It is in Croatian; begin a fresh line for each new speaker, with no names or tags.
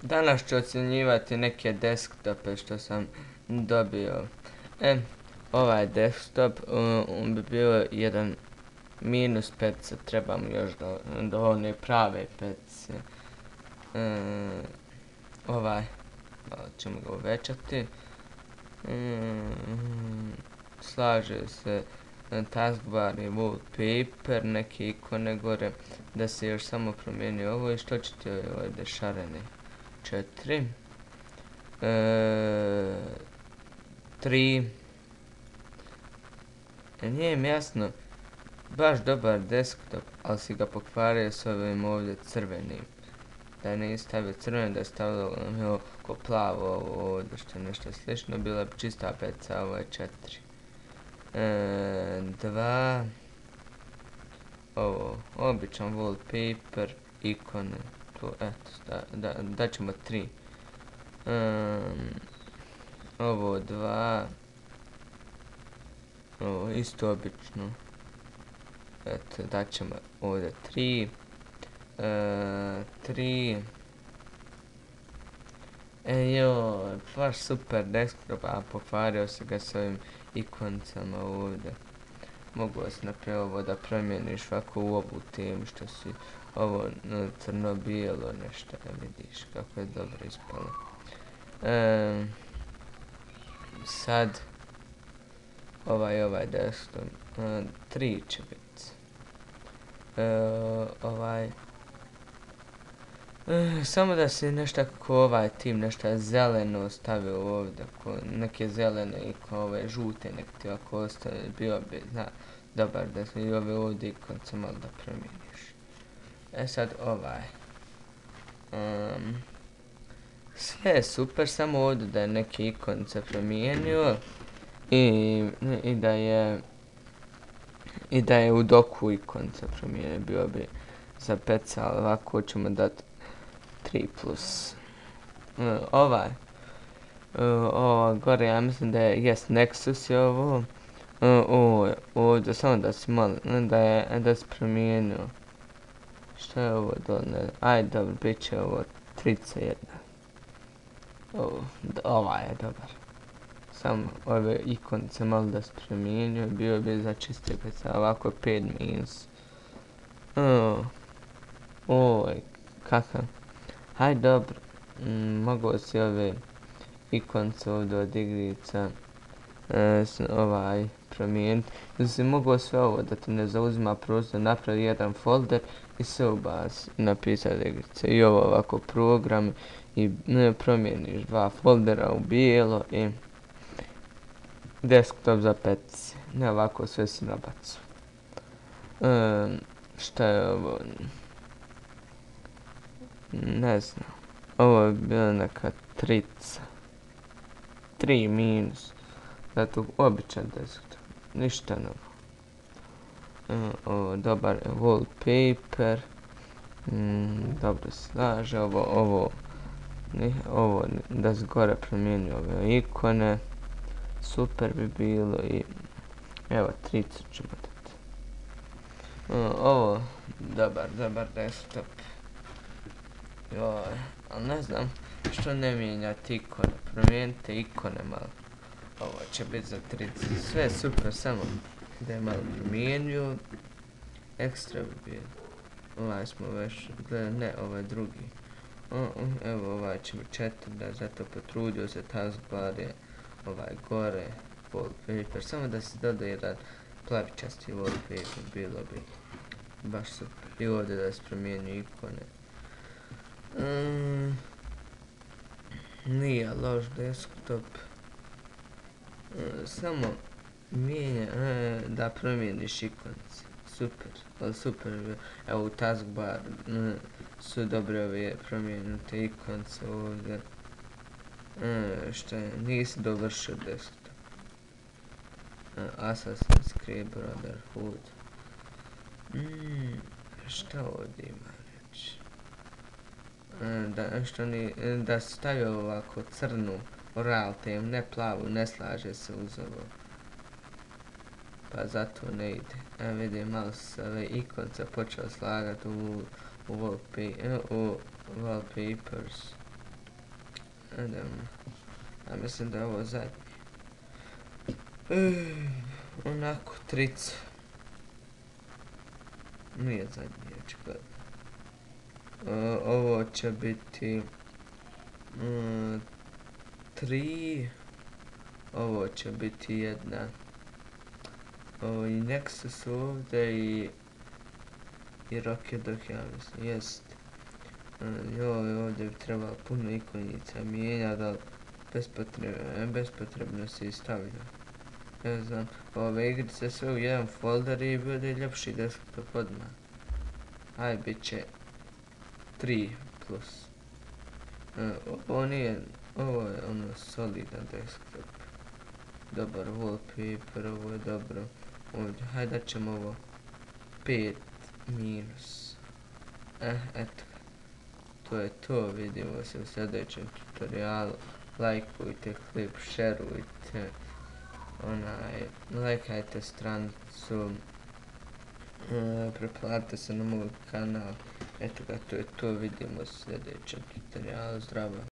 Danas ću ocjenjivati neke desktope što sam dobio. Ovaj desktop bi bio jedan minus pecica, trebam još do one prave pecice. Malo ćemo ga uvećati. Slaže se taskbar i wallpaper, neke ikone gore, da se još samo promijeni ovo i što će ti ovdje šareni 4 3 nije mi jasno, baš dobar desktop, ali si ga pokvario s ovim ovdje crvenim. Da nije stavio crveno, da je stavio ko plavo ovdje, što je nešto slično, bila bi čista peca, ovo je 4 2 ovo, običan wallpaper, ikone, tu, eto, da ćemo 3 ovo 2 ovo isto obično, eto, da ćemo ovdje 3 3 joj, baš super desktop, a pokvario se ga s ovim ikoncama ovdje. Mogu se naprijed ovo da promijeniš ovako u ovu temu, što si ovo crno-bijelo nešto, da vidiš kako je dobro ispalo. Sad ovaj desktop 3 će biti. Samo da si nešto kako ovaj tim nešto zeleno stavio ovdje, neke zelene i ove žute nek ti ovako ostaje, bio bi dobar da si i ove ovdje ikonce malo da promijeniš. Sad sve je super, samo ovdje da je neke ikonce promijenio i da je u doku ikonce promijenio, bio bi za peca, ali ovako ćemo dati 3+. Gore ja mislim da je Nexus je ovo. Ovdje samo da si malo, da si promijenio. Šta je ovo dole? Ajde, dobro, bit će ovo 31. Ovaj je dobar. Samo ove ikonce malo da si promijenio, bio bi za čiste peca, ovako 5-. Kakav. Hajde, dobro, mogu si ove ikonce ovdje od igrica promijeniti. Ili si mogu sve ovo da ti ne zauzima prostor, napravi jedan folder i sve ubaci, napisati igrice. I ovo ovako program i promijeniš 2 foldera u bijelo i desktop za petice. Ne ovako sve si nabacu. Šta je ovo? Ne znam. Ovo je bila neka 3-. Zato običan desktop. Ništa novo. Ovo dobar wallpaper. Dobro slaže. Ovo da se gore promijeni ove ikone. Super bi bilo i evo 3 ćemo dati. Ovo dobar desktop. Joj, ali ne znam što ne mijenjati ikone, promijenite ikone malo. Ovo će biti za 30, sve super, samo da je malo promijenio. Ekstra bi bilo. Ovaj smo već, ne, ovaj drugi. Evo ovaj će biti 4, da zato potrudio se taskbar je ovaj gore, wallpaper, samo da se doda jedan plavičasti wallpaper, bilo bi baš super. I ovdje da se promijenio ikone. Nije loš desktop, samo mijenja da promijeniš ikonce, super, ali super, evo u taskbar su dobre ove promijenute ikonce ovdje. Šta je, nisi dovršio desktop. Assassin's Creed Brotherhood. Šta ovdje ima reći? Da stavio ovako crnu oral tem, ne plavu, ne slaže se uz ovo. Pa zato ne ide. Vidim, malo se ove ikonce počeo slagati u wallpapers. idemo. Ja mislim da je ovo zadnji. Onako, tric. Nije zadnji, očigledno. Ovo će biti 3. Ovo će biti 1. Ovo i Nexus ovdje i Rocket Dog, ja mislim, jest. Ovdje bi trebalo puno ikonica mijenjati, ali bespotrebno se i stavlja. Ne znam, ove igrice sve u jedan folder i bude ljepši desktop odmah. Aj, bit će 3+. Ovo je ono solidan desktop. Dobar wallpaper, ovo je dobro. Ovdje, hajde da ćemo ovo 5-. Eto. To je to, vidimo se u sljedećem tutorialu. Lajkujte klip, šerujte. Lajkajte stranicu. Pretplatite se na moj kanal. Eto ga, to je to, vidimo u sljedećem tutorialu. Zdravo.